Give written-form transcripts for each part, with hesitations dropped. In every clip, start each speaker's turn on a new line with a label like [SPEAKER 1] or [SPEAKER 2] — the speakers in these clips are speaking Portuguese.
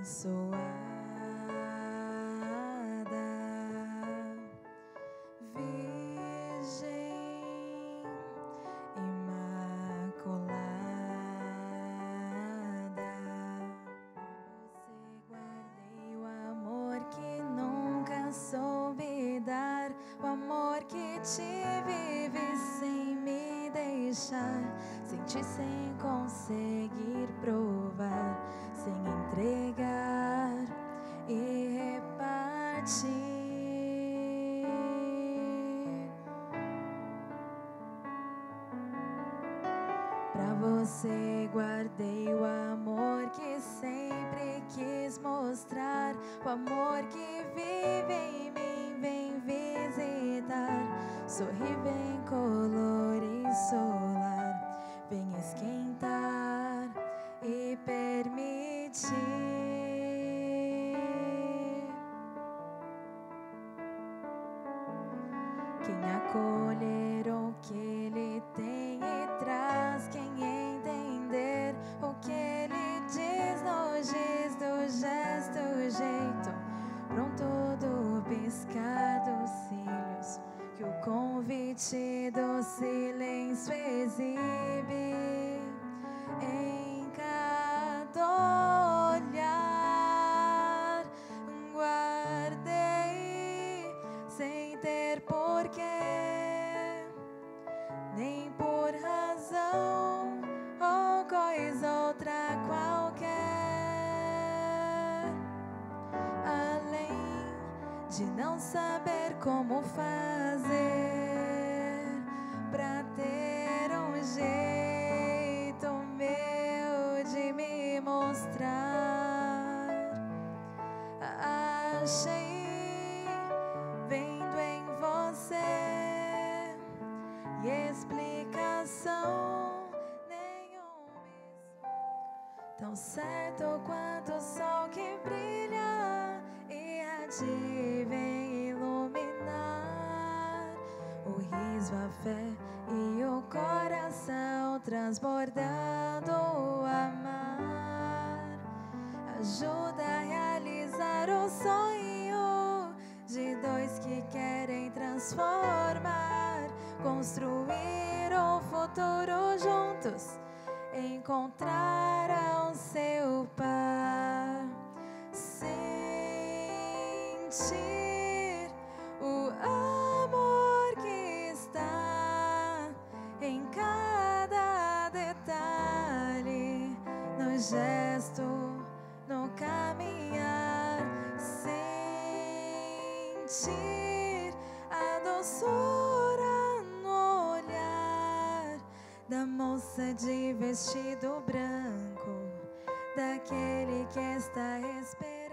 [SPEAKER 1] Sentir sem conseguir provar, sem entregar e repartir. Pra você guardei o amor que sempre quis mostrar, o amor que vive em mim, vem visitar, sorri, vem colorir solar, vem esquentar e permitir. Quem acolher o que ele tem e traz, quem entender o que ele diz, no giz do gesto, jeito pronto do piscar dos cílios, que o convite do silêncio exibe em cada olhar. Guardei sem ter porquê, nem por razão ou coisa outra qualquer, além de não saber como fazer pra ter um jeito meu de me mostrar. Achei vendo em você e explicação nenhuma, tão certo quanto o sol que brilha e a ti vem iluminar o riso, a fé e o coração transbordando o amar. Ajuda a realizar o sonho de dois que querem transformar, construir um futuro juntos, encontrar o seu par, sentir o amor que está em cada detalhe, no gesto, no caminhar, sentir a doçura no olhar da moça de vestido branco, daquele que está esperando.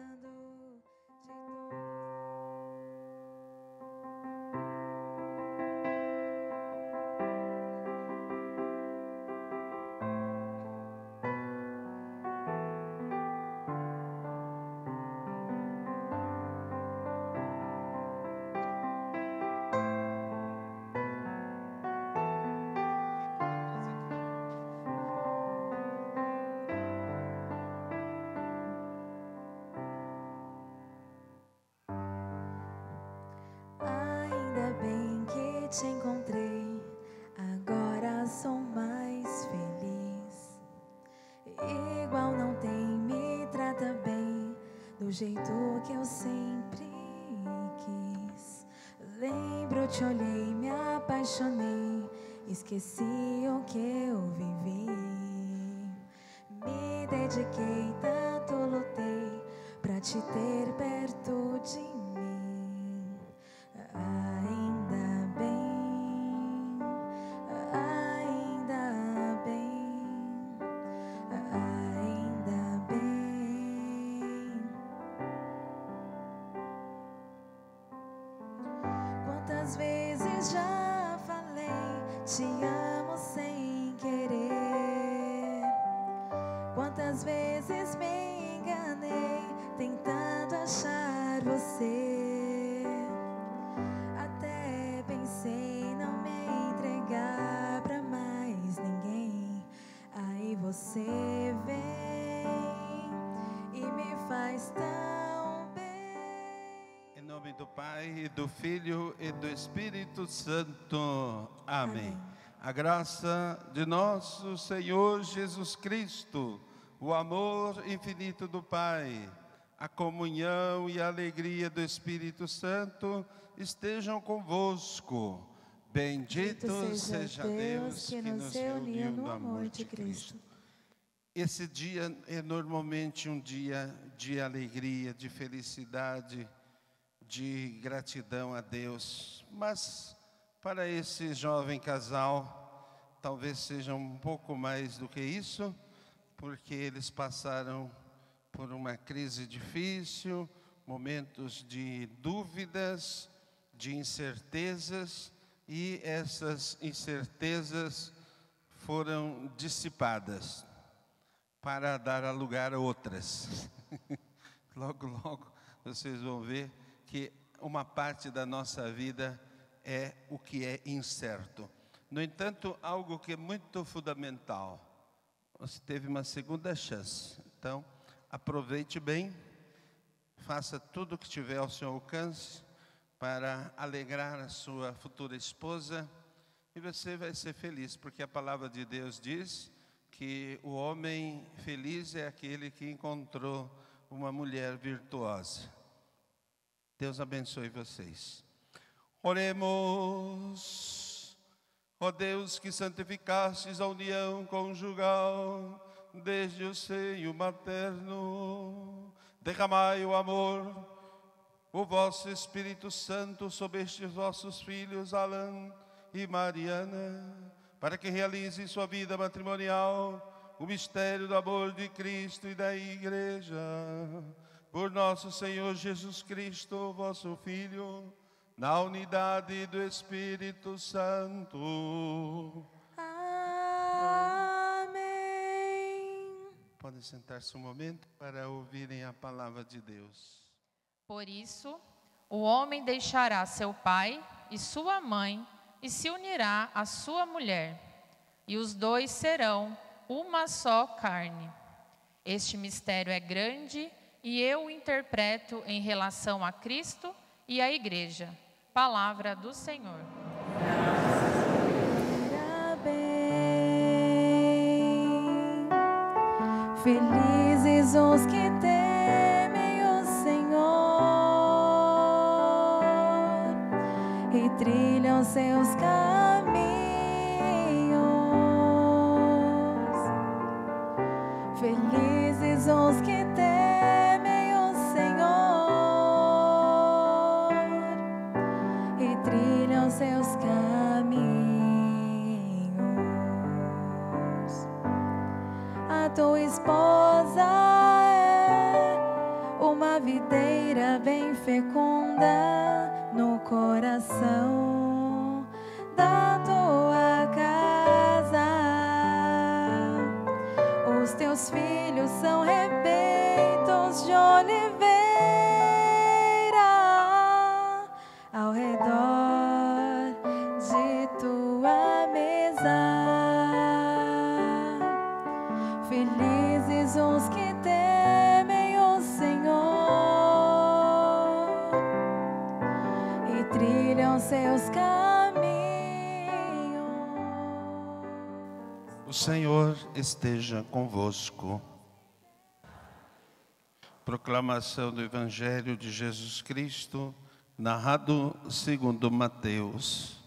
[SPEAKER 1] Te encontrei, agora sou mais feliz. Igual não tem, me trata bem, do jeito que eu sempre quis. Lembro, te olhei, me apaixonei, esqueci o que eu vivi. Me dediquei, tanto lutei pra te ter perto de mim. Quantas vezes já falei, te amo sem querer. Quantas vezes me enganei, tentando achar você. Até pensei em não me entregar pra mais ninguém. Aí você vem e me
[SPEAKER 2] Pai, e do Filho e do Espírito Santo. Amém. A graça de nosso Senhor Jesus Cristo, o amor infinito do Pai, a comunhão e a alegria do Espírito Santo estejam convosco. Bendito seja Deus que nos reuniu no amor de Cristo. Esse dia é normalmente um dia de alegria, de felicidade, de gratidão a Deus. Mas para esse jovem casal, talvez seja um pouco mais do que isso, porque eles passaram por uma crise difícil, momentos de dúvidas, de incertezas, e essas incertezas foram dissipadas para dar lugar a outras. Logo, logo, vocês vão ver que uma parte da nossa vida é o que é incerto. No entanto, algo que é muito fundamental, você teve uma segunda chance. Então, aproveite bem, faça tudo o que tiver ao seu alcance para alegrar a sua futura esposa, e você vai ser feliz, porque a palavra de Deus diz que o homem feliz é aquele que encontrou uma mulher virtuosa. Deus abençoe vocês. Oremos. Ó Deus, que santificastes a união conjugal desde o seio materno, derramai o amor, o vosso Espírito Santo sobre estes vossos filhos, Alan e Mariana, para que realize sua vida matrimonial o mistério do amor de Cristo e da Igreja. Por nosso Senhor Jesus Cristo, vosso Filho, na unidade do Espírito Santo.
[SPEAKER 1] Amém.
[SPEAKER 2] Podem sentar-se um momento para ouvirem a palavra de Deus.
[SPEAKER 3] Por isso, o homem deixará seu pai e sua mãe e se unirá à sua mulher, e os dois serão uma só carne. Este mistério é grande e eu o interpreto em relação a Cristo e à Igreja. Palavra do Senhor.
[SPEAKER 1] Bem. Felizes os que temem o Senhor e trilham seus caminhos. Felizes os que temem o Senhor e trilham seus caminhos. A tua esposa é uma videira bem fecunda no coração da tua casa. Os teus filhos são rebentos de oliveira ao redor de tua mesa. Felizes os que temem o Senhor e trilham seus caminhos.
[SPEAKER 2] O Senhor esteja convosco. Proclamação do Evangelho de Jesus Cristo, narrado segundo Mateus.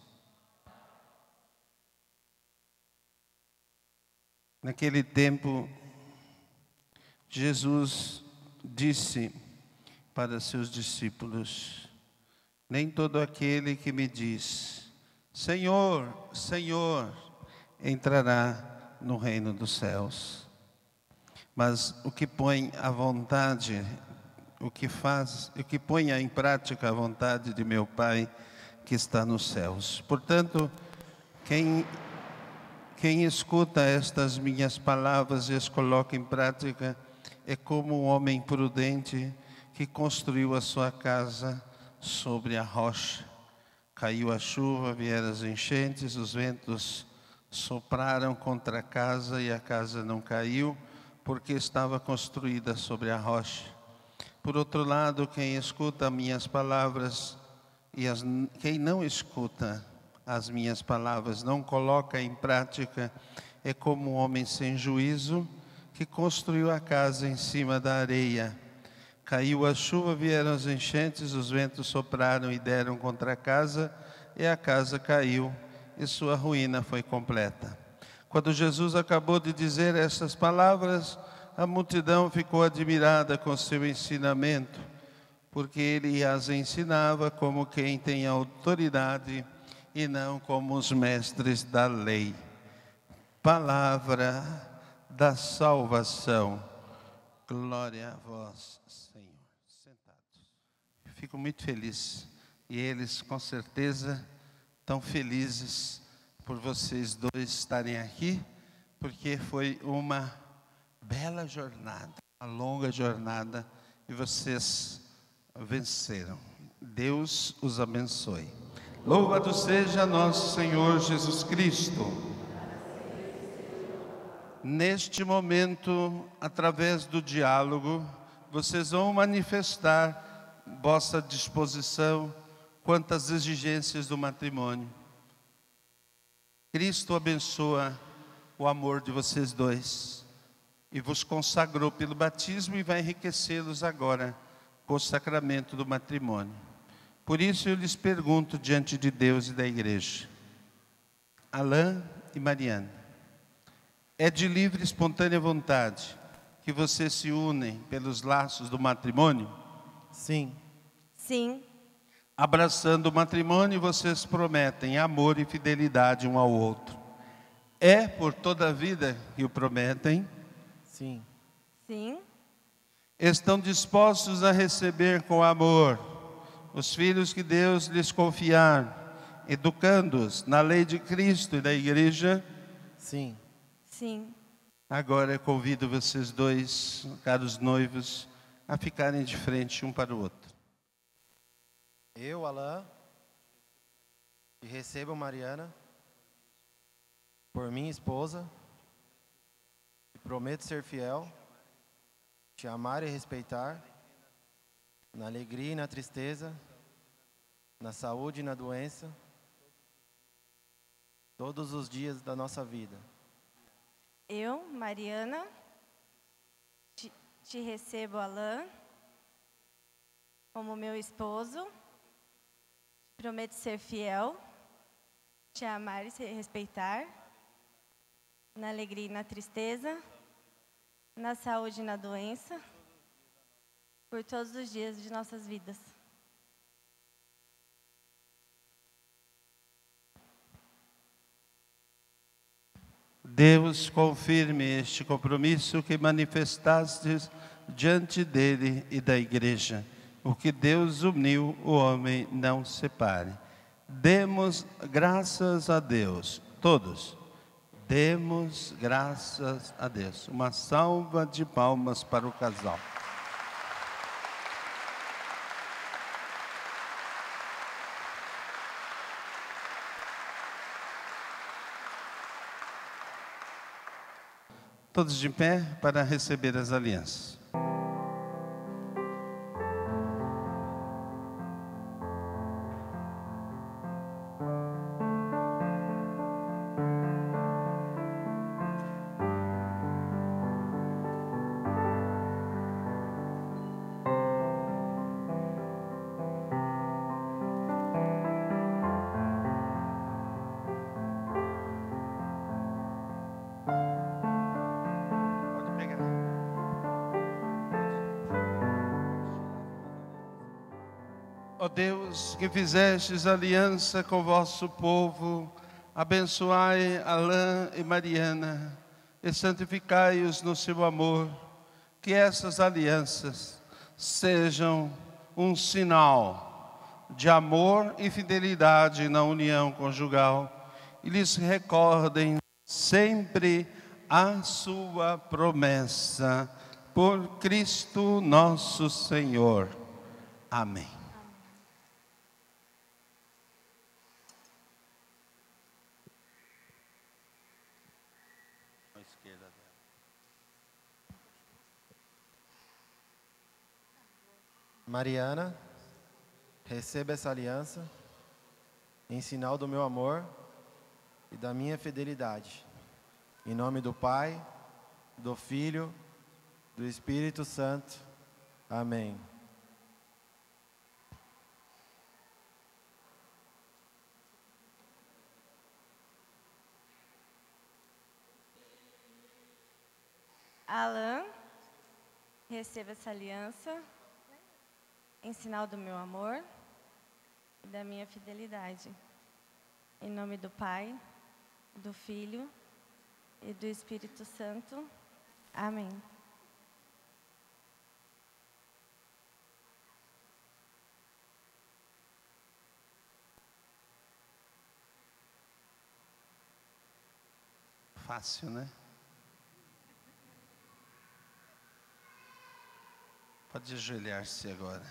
[SPEAKER 2] Naquele tempo, Jesus disse para seus discípulos: nem todo aquele que me diz, Senhor, Senhor, entrará no reino dos céus, mas o que põe à vontade, o que põe em prática a vontade de meu Pai que está nos céus. Portanto, quem escuta estas minhas palavras e as coloca em prática é como um homem prudente que construiu a sua casa sobre a rocha. Caiu a chuva, vieram as enchentes, os ventos sopraram contra a casa e a casa não caiu, porque estava construída sobre a rocha. Por outro lado, quem escuta minhas palavras E quem não escuta as minhas palavras, não coloca em prática, é como um homem sem juízo que construiu a casa em cima da areia. Caiu a chuva, vieram as enchentes, os ventos sopraram e deram contra a casa caiu, e sua ruína foi completa. Quando Jesus acabou de dizer essas palavras, a multidão ficou admirada com seu ensinamento, porque ele as ensinava como quem tem autoridade e não como os mestres da lei. Palavra da salvação. Glória a vós, Senhor. Sentados. Fico muito feliz. E eles, com certeza, estão felizes por vocês dois estarem aqui, porque foi uma bela jornada, uma longa jornada, e vocês venceram. Deus os abençoe. Louvado seja nosso Senhor Jesus Cristo. Neste momento, através do diálogo, vocês vão manifestar vossa disposição quanto às exigências do matrimônio. Cristo abençoa o amor de vocês dois e vos consagrou pelo batismo e vai enriquecê-los agora com o sacramento do matrimônio. Por isso eu lhes pergunto diante de Deus e da igreja: Alain e Mariana, é de livre e espontânea vontade que vocês se unem pelos laços do matrimônio?
[SPEAKER 4] Sim.
[SPEAKER 1] Sim.
[SPEAKER 2] Abraçando o matrimônio, vocês prometem amor e fidelidade um ao outro. É por toda a vida que o prometem?
[SPEAKER 4] Sim.
[SPEAKER 1] Sim.
[SPEAKER 2] Estão dispostos a receber com amor os filhos que Deus lhes confiar, educando-os na lei de Cristo e da igreja?
[SPEAKER 4] Sim.
[SPEAKER 1] Sim.
[SPEAKER 2] Agora eu convido vocês dois, caros noivos, a ficarem de frente um para o outro.
[SPEAKER 4] Eu, Alain, te recebo, Mariana, por minha esposa, te prometo ser fiel, te amar e respeitar, na alegria e na tristeza, na saúde e na doença, todos os dias da nossa vida.
[SPEAKER 1] Eu, Mariana, te recebo, Alain, como meu esposo. Prometo ser fiel, te amar e respeitar, na alegria e na tristeza, na saúde e na doença, por todos os dias de nossas vidas.
[SPEAKER 2] Deus confirme este compromisso que manifestastes diante dele e da igreja. O que Deus uniu, o homem não separe. Demos graças a Deus, todos. Demos graças a Deus. Uma salva de palmas para o casal. Todos de pé para receber as alianças. Ó Deus, que fizestes aliança com o vosso povo, abençoai Alain e Mariana e santificai-os no seu amor. Que essas alianças sejam um sinal de amor e fidelidade na união conjugal e lhes recordem sempre a sua promessa. Por Cristo nosso Senhor. Amém.
[SPEAKER 4] Mariana, receba essa aliança em sinal do meu amor e da minha fidelidade. Em nome do Pai, do Filho, do Espírito Santo. Amém.
[SPEAKER 1] Alan, receba essa aliança em sinal do meu amor e da minha fidelidade. Em nome do Pai, do Filho e do Espírito Santo. Amém.
[SPEAKER 2] Fácil, né? Pode ajoelhar-se agora.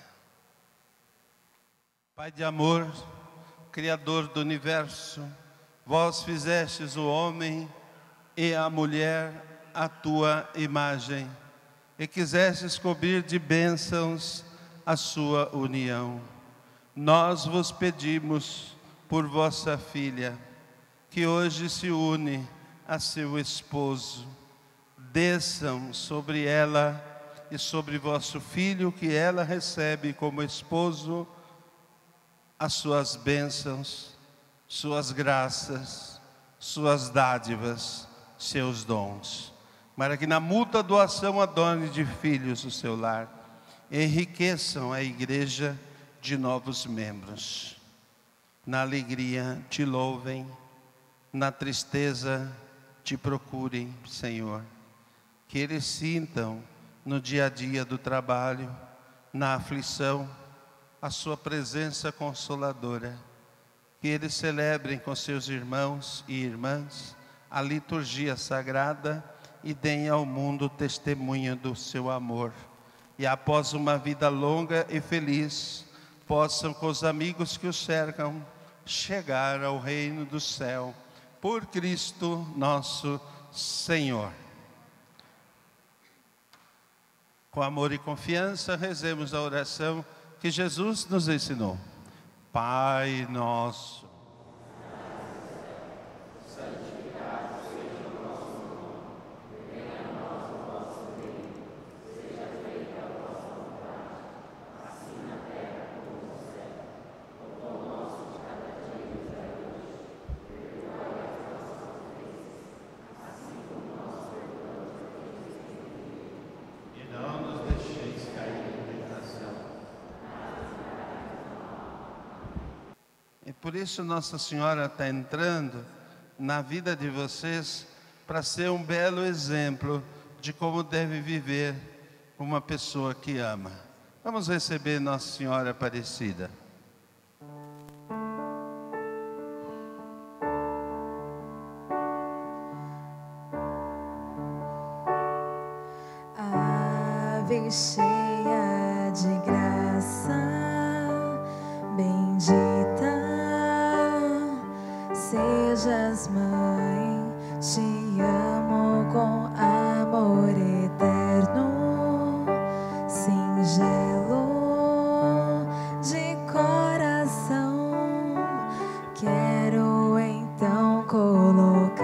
[SPEAKER 2] Pai de amor, Criador do universo, vós fizestes o homem e a mulher à tua imagem, e quisestes cobrir de bênçãos a sua união. Nós vos pedimos por vossa filha, que hoje se une a seu esposo. Desçam sobre ela e sobre vosso filho, que ela recebe como esposo, as suas bênçãos, suas graças, suas dádivas, seus dons, para que na mútua doação adorne de filhos o seu lar, enriqueçam a igreja de novos membros. Na alegria te louvem, na tristeza te procurem, Senhor. Que eles sintam no dia a dia do trabalho, na aflição, a sua presença consoladora. Que eles celebrem com seus irmãos e irmãs a liturgia sagrada e deem ao mundo testemunho do seu amor. E após uma vida longa e feliz, possam com os amigos que os cercam chegar ao reino do céu. Por Cristo nosso Senhor. Com amor e confiança, rezemos a oração que Jesus nos ensinou. Pai nosso, santificado seja o vosso nome, venha a nós o vosso reino, seja feita a vossa vontade, assim na terra como no céu. O pão nosso de cada dia nos dai hoje, perdoai as nossas ofensas, assim como nós perdoamos a quem nos tem ofendido, e não nos deixeis cair em tentação. E por isso Nossa Senhora está entrando na vida de vocês para ser um belo exemplo de como deve viver uma pessoa que ama. Vamos receber Nossa Senhora Aparecida.
[SPEAKER 5] Ave cheia de graça, bendita sejas, mãe, te amo com amor eterno, singelo de coração. Quero então colocar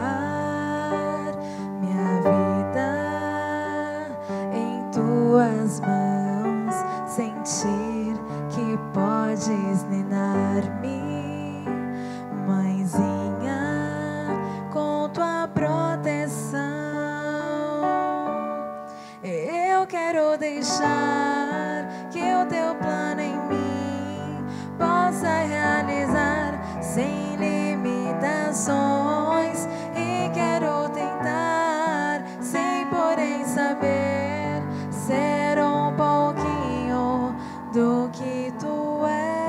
[SPEAKER 5] minha vida em tuas mãos, sentir que podes ninar-me, mãezinha, com tua proteção. Eu quero deixar que o teu plano em mim possa realizar sem limitações, e quero tentar, sem porém saber, ser um pouquinho do que tu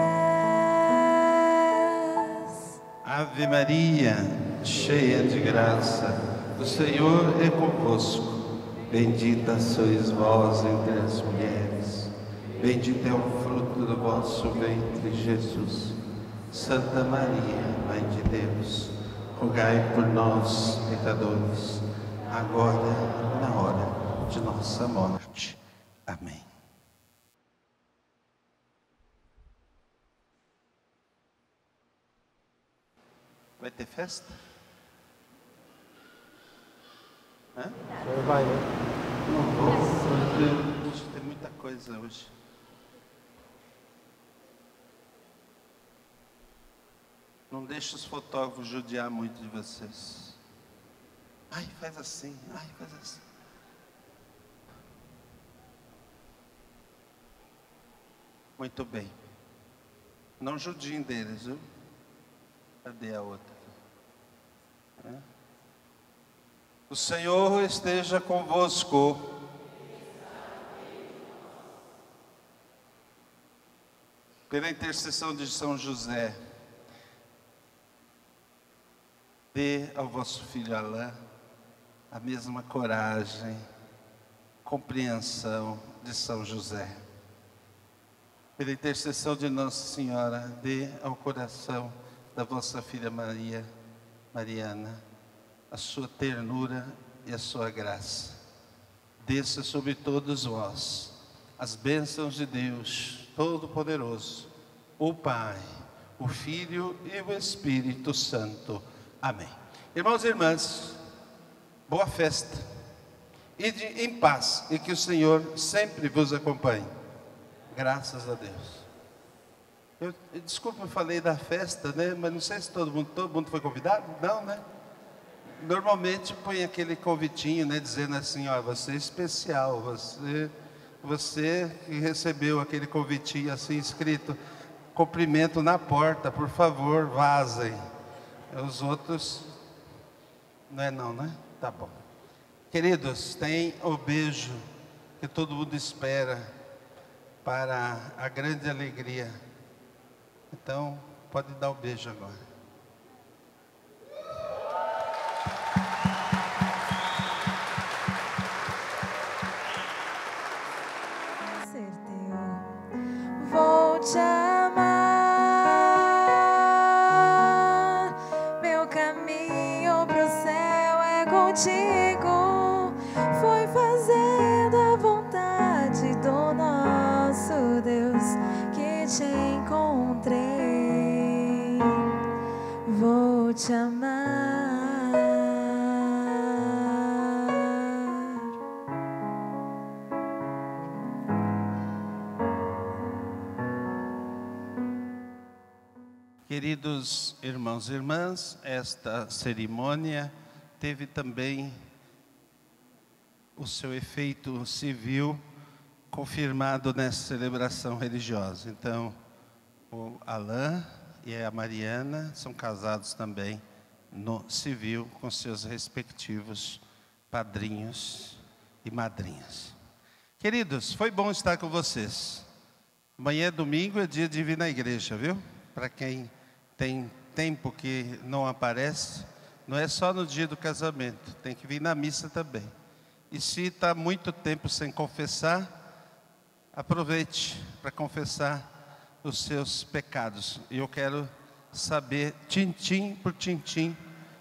[SPEAKER 5] és.
[SPEAKER 2] Ave Maria, cheia de graça, o Senhor é convosco. Bendita sois vós entre as mulheres, bendito é o fruto do vosso ventre, Jesus. Santa Maria, Mãe de Deus, rogai por nós, pecadores, agora e na hora de nossa morte. Amém. Vai ter festa? Hã?
[SPEAKER 4] O senhor vai, né?
[SPEAKER 2] Não vou. Hoje tem muita coisa hoje. Não deixe os fotógrafos judiar muito de vocês. Ai, faz assim. Ai, faz assim. Muito bem. Não judiem deles, viu? Cadê a outra? O Senhor esteja convosco. Pela intercessão de São José, dê ao vosso filho Alain a mesma coragem, compreensão de São José. Pela intercessão de Nossa Senhora, dê ao coração da vossa filha Mariana, a sua ternura e a sua graça. Desça sobre todos vós as bênçãos de Deus Todo-Poderoso, o Pai, o Filho e o Espírito Santo. Amém. Irmãos e irmãs, boa festa. Ide em paz e que o Senhor sempre vos acompanhe. Graças a Deus. Desculpa, eu falei da festa, né? Mas não sei se todo mundo foi convidado? Não, né? Normalmente põe aquele convitinho, né? Dizendo assim, ó, você é especial, você que recebeu aquele convitinho assim escrito, cumprimento na porta, por favor, vazem. Os outros, não é não, né? Tá bom. Queridos, tem o beijo que todo mundo espera para a grande alegria. Então, pode dar o beijo agora.
[SPEAKER 5] Vou te amar, meu caminho pro céu é contigo. Foi fazendo a vontade do nosso Deus que te encontrei. Vou te amar.
[SPEAKER 2] Queridos irmãos e irmãs, esta cerimônia teve também o seu efeito civil confirmado nessa celebração religiosa. Então, o Alain e a Mariana são casados também no civil com seus respectivos padrinhos e madrinhas. Queridos, foi bom estar com vocês. Amanhã é domingo, é dia de vir na igreja, viu? Para quem tem tempo que não aparece, não é só no dia do casamento, tem que vir na missa também. E se está muito tempo sem confessar, aproveite para confessar os seus pecados. E eu quero saber, tintim por tintim,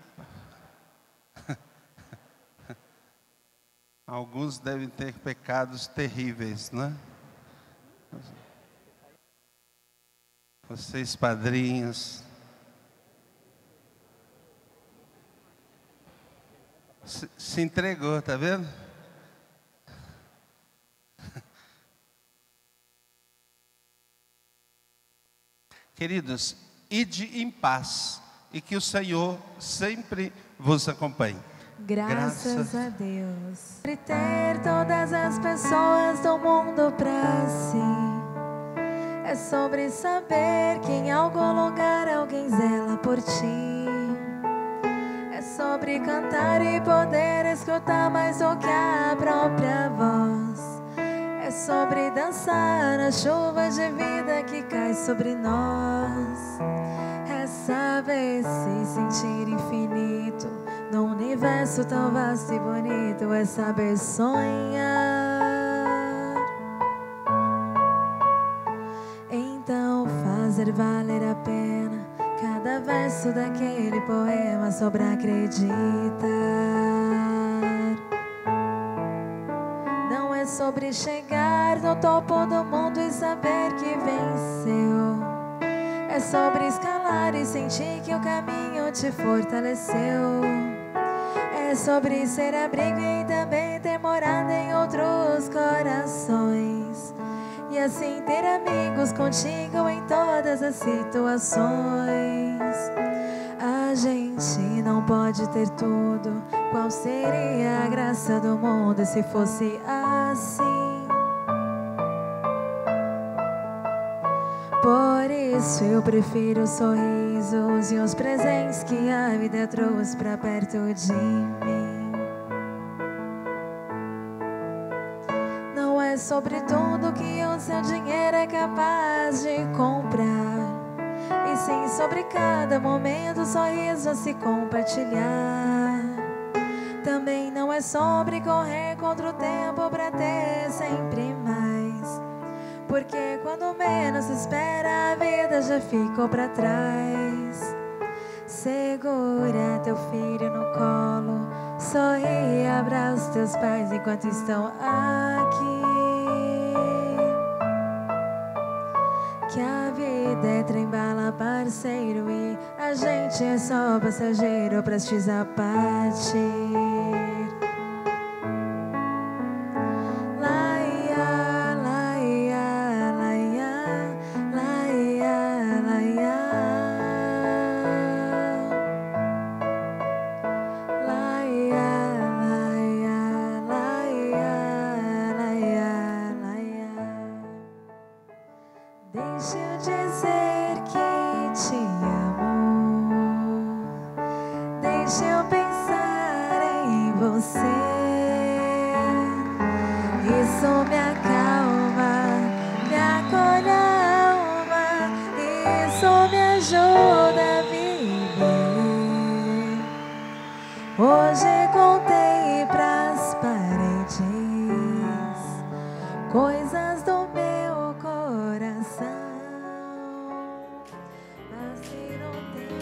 [SPEAKER 2] alguns devem ter pecados terríveis, né? Vocês padrinhos, se entregou, tá vendo? Queridos, ide em paz e que o Senhor sempre vos acompanhe.
[SPEAKER 5] Graças a Deus. Por ter todas as pessoas do mundo pra si. É sobre saber que em algum lugar alguém zela por ti. É sobre cantar e poder escutar mais do que a própria voz. É sobre dançar na chuva de vida que cai sobre nós. É saber se sentir infinito num universo tão vasto e bonito. É saber sonhar. Então fazer valer a pena cada verso daquele poema sobre acreditar. Não é sobre chegar no topo do mundo e saber que venceu. É sobre escalar e sentir que o caminho te fortaleceu. É sobre ser abrigo e também ter morada em outros corações. E assim ter amigos contigo em todas as situações. A gente não pode ter tudo. Qual seria a graça do mundo se fosse assim? Por isso eu prefiro os sorrisos e os presentes que a vida trouxe pra perto de mim. Não é sobre tudo que o seu dinheiro é capaz de comprar, e sim sobre cada momento, sorriso a se compartilhar. Também não é sobre correr contra o tempo pra ter sempre mais, porque quando menos espera a vida já ficou pra trás. Segura teu filho no colo, sorri e abraça os teus pais enquanto estão aqui. Que a vida é trem-bala, parceiro, e a gente é só passageiro prestes a partir. Deixa eu dizer que te amo, deixa eu pensar em você. Isso me acalma, me acolhe a alma, isso me ajuda a viver. Hoje contei pras paredes coisas do meu coração. Passei no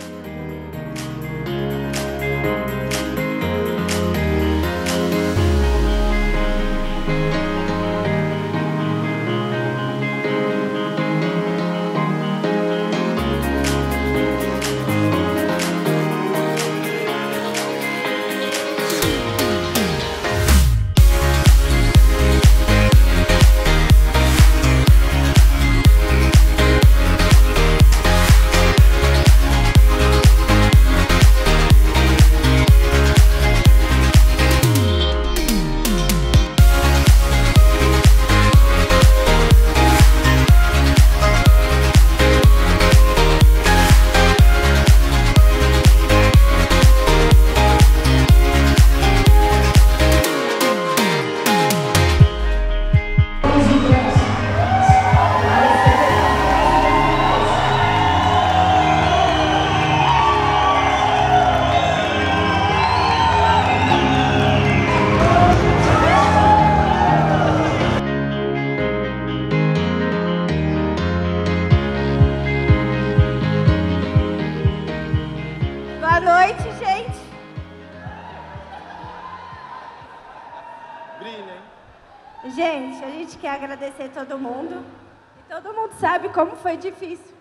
[SPEAKER 1] Boa noite, gente.
[SPEAKER 4] Brilha, hein?
[SPEAKER 1] Gente, a gente quer agradecer todo mundo. E todo mundo sabe como foi difícil.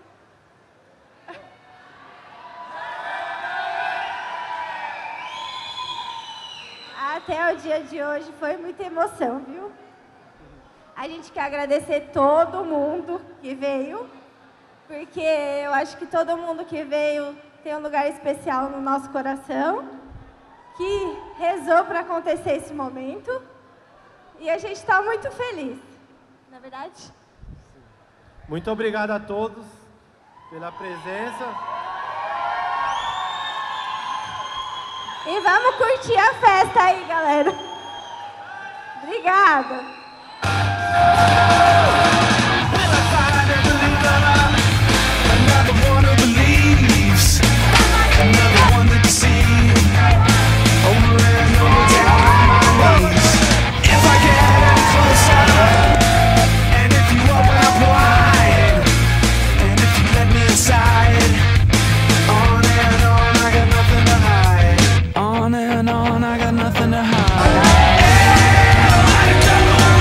[SPEAKER 1] Até o dia de hoje foi muita emoção, viu? A gente quer agradecer todo mundo que veio, porque eu acho que todo mundo que veio tem um lugar especial no nosso coração, que rezou para acontecer esse momento, e a gente está muito feliz, não é verdade?
[SPEAKER 4] Muito obrigado a todos pela presença.
[SPEAKER 1] E vamos curtir a festa aí, galera. Obrigada.
[SPEAKER 6] On and on, I got nothing to hide.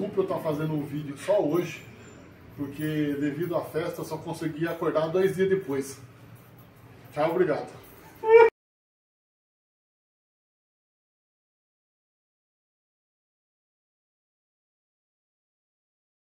[SPEAKER 6] desculpa eu estar fazendo um vídeo só hoje, porque devido à festa eu só consegui acordar 2 dias depois. Tchau, obrigado.